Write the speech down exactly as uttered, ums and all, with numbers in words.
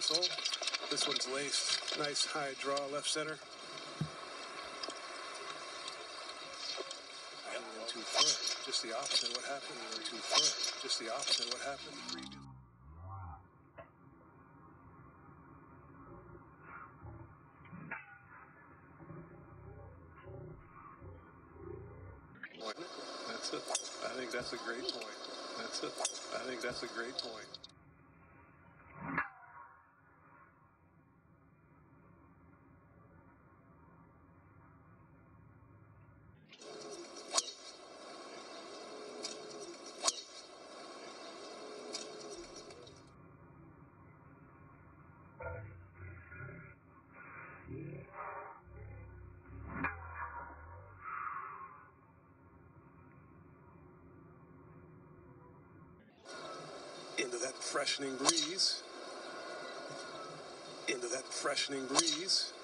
this hole. This one's laced. Nice high draw left center. And went too far. Just the opposite of what happened. He went too far. Just the opposite of what happened previous. That's it. I think that's a great point. That's it. I think that's a great point. Into that freshening breeze. Into that freshening breeze.